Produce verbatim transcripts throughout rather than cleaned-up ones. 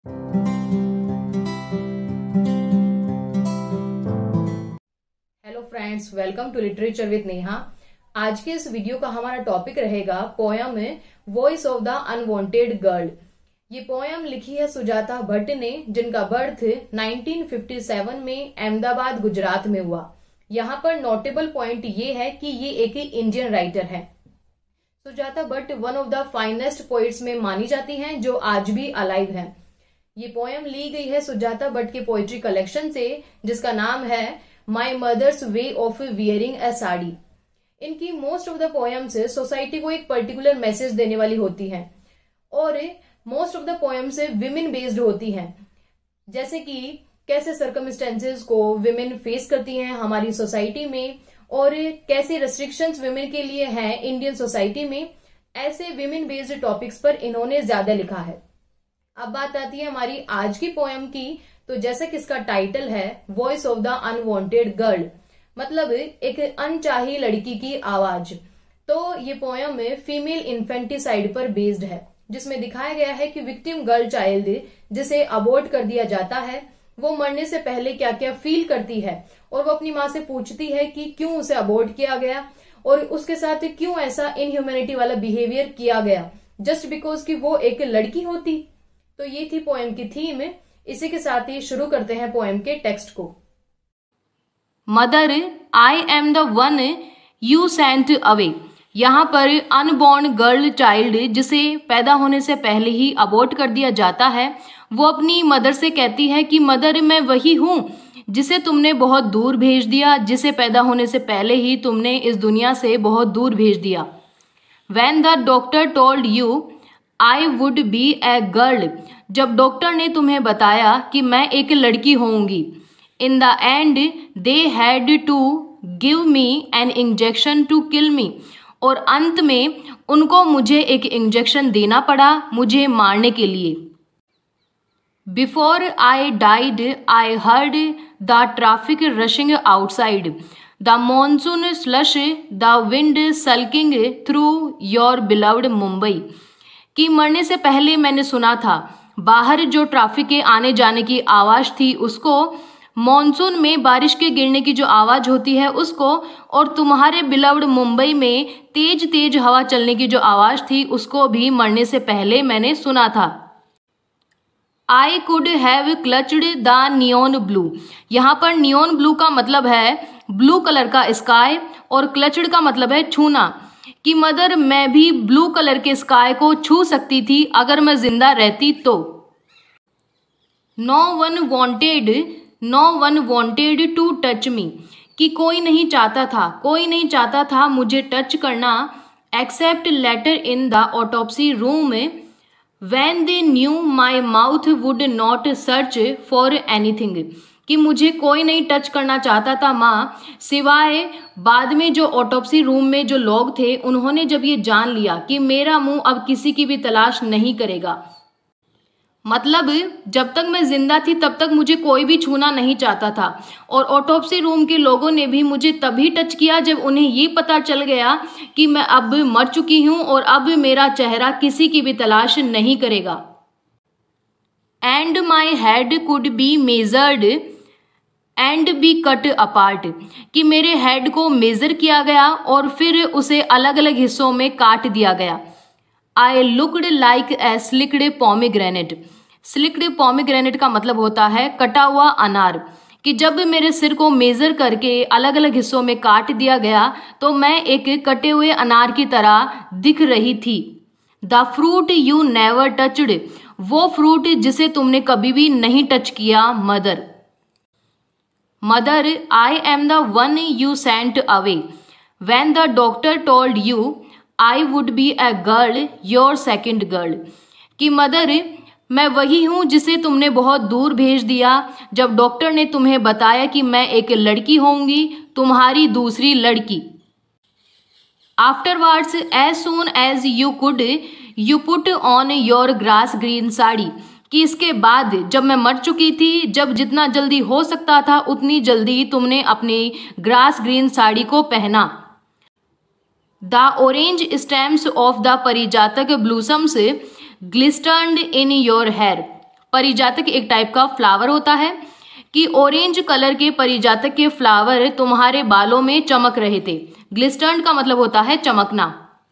Hello friends, welcome to literature with Neha. आज के इस वीडियो का हमारा टॉपिक रहेगा poem voice of the unwanted girl. ये पोयम लिखी है सुजाता भट्ट ने, जिनका बर्थ नाइनटीन फिफ्टी सेवन में अहमदाबाद गुजरात में हुआ। यहाँ पर नोटेबल पॉइंट ये है कि ये एक इंडियन राइटर है। Sujata Bhatt one of the finest poets में मानी जाती हैं, जो आज भी अलाइव हैं। ये पोयम ली गई है सुजाता भट्ट के पोइट्री कलेक्शन से, जिसका नाम है my mother's way of wearing a sari. इनकी most of the poems society को एक पर्टिकुलर मैसेज देने वाली होती हैं और most of the poems women based होती हैं, जैसे कि कैसे सर्कमस्टेंसेस को विमेन फेस करती हैं हमारी सोसाइटी में और कैसे रेस्ट्रिक्शंस विमेन के लिए हैं इंडियन सोसाइटी में। ऐसे विमेन बेस्ड टॉपिक्स पर इन्होंने ज्यादा लिखा है। अब बात आती है हमारी आज की पोयम की, तो जैसा कि इसका टाइटल है voice of the unwanted girl, मतलब एक अनचाही लड़की की आवाज। तो ये पोयम में फीमेल इन्फेंटिसाइड पर बेस्ड है, जिसमें दिखाया गया है कि विक्टिम गर्ल चाइल्ड जिसे अबॉर्ट कर दिया जाता है, वो मरने से पहले क्या क्या फील करती है और वो अपनी माँ से पूछती है कि क्यों उसे अबॉर्ट किया गया और उसके साथ क्यों ऐसा इनह्यूमैनिटी वाला बिहेवियर किया गया, जस्ट बिकॉज कि वो एक लड़की होती। तो ये थी पोएम की थीम। इसी के साथ ही शुरू करते हैं पोएम के टेक्स्ट को। Mother, I am the one you sent away. यहाँ पर अनबॉर्न गर्ल चाइल्ड, जिसे पैदा होने से पहले ही अबॉर्ट कर दिया जाता है, वो अपनी मदर से कहती है कि मदर, मैं वही हूँ जिसे तुमने बहुत दूर भेज दिया, जिसे पैदा होने से पहले ही तुमने इस दुनिया से बहुत दूर भेज दिया। When the doctor told you I would be a girl, जब डॉक्टर ने तुम्हें बताया कि मैं एक लड़की होऊंगी। In the end they had to give me an injection to kill me, और अंत में उनको मुझे एक इंजेक्शन देना पड़ा मुझे मारने के लिए। Before I died I heard the traffic rushing outside, the monsoon slush, the wind sulking through your beloved Mumbai। कि मरने से पहले मैंने सुना था बाहर जो ट्रैफिक के आने जाने की आवाज़ थी उसको, मॉनसून में बारिश के गिरने की जो आवाज़ होती है उसको, और तुम्हारे बिलव्ड मुंबई में तेज तेज हवा चलने की जो आवाज़ थी उसको भी मरने से पहले मैंने सुना था। I could have clutched the neon blue. यहाँ पर नियोन ब्लू का मतलब है ब्लू कलर का स्काई और क्लच्ड का मतलब है छूना। कि मदर, मैं भी ब्लू कलर के स्काई को छू सकती थी अगर मैं जिंदा रहती तो। No one wanted no one wanted to touch me. कि कोई नहीं चाहता था कोई नहीं चाहता था मुझे टच करना, except later in the autopsy room when they knew my mouth would not search for anything. कि मुझे कोई नहीं टच करना चाहता था माँ, सिवाय बाद में जो ऑटोप्सी रूम में जो लोग थे उन्होंने जब ये जान लिया कि मेरा मुंह अब किसी की भी तलाश नहीं करेगा। मतलब जब तक मैं जिंदा थी तब तक मुझे कोई भी छूना नहीं चाहता था, और ऑटोप्सी रूम के लोगों ने भी मुझे तभी टच किया जब उन्हें ये पता चल गया कि मैं अब मर चुकी हूँ और अब मेरा चेहरा किसी की भी तलाश नहीं करेगा। And my head could be measured and be cut apart. कि मेरे हेड को मेजर किया गया और फिर उसे अलग अलग हिस्सों में काट दिया गया। I looked like a sliced pomegranate. Sliced pomegranate का मतलब होता है कटा हुआ अनार। कि जब मेरे सिर को मेजर करके अलग अलग हिस्सों में काट दिया गया तो मैं एक कटे हुए अनार की तरह दिख रही थी। The fruit you never touched. वो फ्रूट जिसे तुमने कभी भी नहीं टच किया mother. Mother, I am the one you sent away when the doctor told you I would be a girl your second girl. कि मदर, मैं वही हूँ जिसे तुमने बहुत दूर भेज दिया जब डॉक्टर ने तुम्हें बताया कि मैं एक लड़की होंगी, तुम्हारी दूसरी लड़की। Afterwards as soon as you could you put on your grass green sari. कि इसके बाद जब मैं मर चुकी थी, जब जितना जल्दी हो सकता था उतनी जल्दी तुमने अपनी ग्रास ग्रीन साड़ी को पहना। The orange stems of the parijataka blossoms glistered in your hair. परिजातक एक टाइप का फ्लावर होता है कि ऑरेंज कलर के परिजातक के फ्लावर तुम्हारे बालों में चमक रहे थे। ग्लिस्टर्न का मतलब होता है चमकना।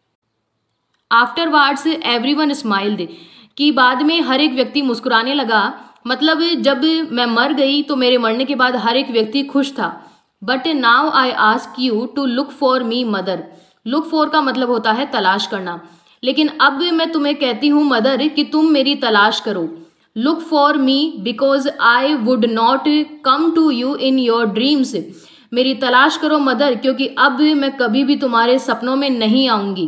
आफ्टरवार्ड्स एवरीवन स्माइल्ड कि बाद में हर एक व्यक्ति मुस्कुराने लगा, मतलब जब मैं मर गई तो मेरे मरने के बाद हर एक व्यक्ति खुश था। But now I ask you to look for me mother. Look for का मतलब होता है तलाश करना, लेकिन अब मैं तुम्हें कहती हूँ मदर कि तुम मेरी तलाश करो। Look for me because I would not come to you in your dreams. मेरी तलाश करो मदर, क्योंकि अब मैं कभी भी तुम्हारे सपनों में नहीं आऊंगी।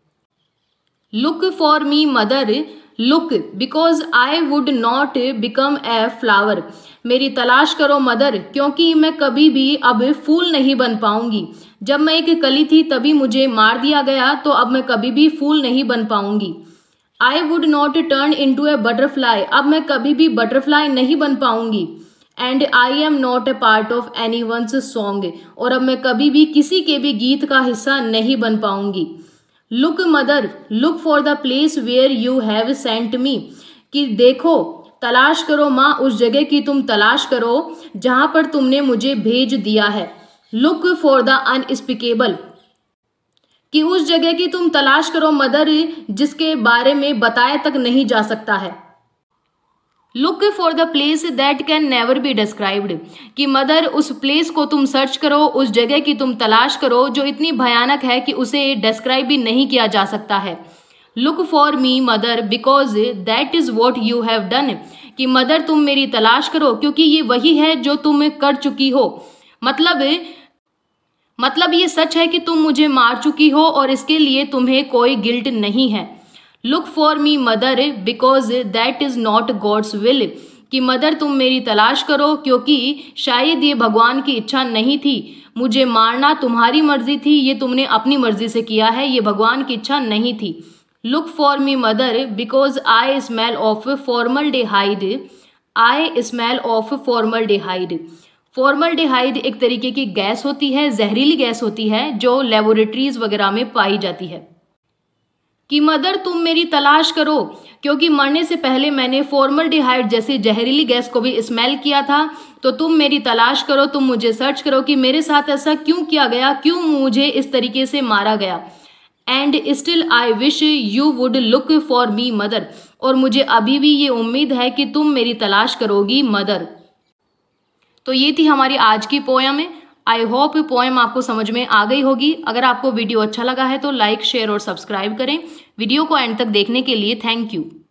Look for me mother, look because I would not become a flower. मेरी तलाश करो मदर, क्योंकि मैं कभी भी अब फूल नहीं बन पाऊंगी। जब मैं एक कली थी तभी मुझे मार दिया गया, तो अब मैं कभी भी फूल नहीं बन पाऊंगी। I would not turn in to a butterfly. अब मैं कभी भी बटरफ्लाई नहीं बन पाऊंगी। And I am not a part of anyone's song. और अब मैं कभी भी किसी के भी गीत का हिस्सा नहीं बन पाऊंगी। Look mother, look for the place where you have sent me. कि देखो, तलाश करो माँ, उस जगह की तुम तलाश करो जहां पर तुमने मुझे भेज दिया है। लुक फॉर द अनस्पीकेबल कि उस जगह की तुम तलाश करो मदर जिसके बारे में बताया तक नहीं जा सकता है। Look for the place that can never be described कि मदर उस प्लेस को तुम सर्च करो, उस जगह की तुम तलाश करो जो इतनी भयानक है कि उसे डिस्क्राइब भी नहीं किया जा सकता है। Look for me mother because that is what you have done कि मदर तुम मेरी तलाश करो क्योंकि ये वही है जो तुम कर चुकी हो। मतलब मतलब ये सच है कि तुम मुझे मार चुकी हो और इसके लिए तुम्हें कोई गिल्ट नहीं है। Look for me mother because that is not God's will कि मदर तुम मेरी तलाश करो क्योंकि शायद ये भगवान की इच्छा नहीं थी। मुझे मारना तुम्हारी मर्जी थी, ये तुमने अपनी मर्जी से किया है, ये भगवान की इच्छा नहीं थी। Look for me mother because I smell of formaldehyde. I smell of formaldehyde. Formaldehyde एक तरीके की गैस होती है, जहरीली गैस होती है जो लेबोरेटरीज वगैरह में पाई जाती है। कि मदर तुम मेरी तलाश करो क्योंकि मरने से पहले मैंने फॉर्मल्डिहाइड जैसी जहरीली गैस को भी स्मेल किया था, तो तुम मेरी तलाश करो, तुम मुझे सर्च करो कि मेरे साथ ऐसा क्यों किया गया, क्यों मुझे इस तरीके से मारा गया। And still I wish you would look for me mother. और मुझे अभी भी ये उम्मीद है कि तुम मेरी तलाश करोगी मदर। तो ये थी हमारी आज की पोयम। आई होप पोएम आपको समझ में आ गई होगी। अगर आपको वीडियो अच्छा लगा है तो लाइक, शेयर और सब्सक्राइब करें। वीडियो को एंड तक देखने के लिए थैंक यू।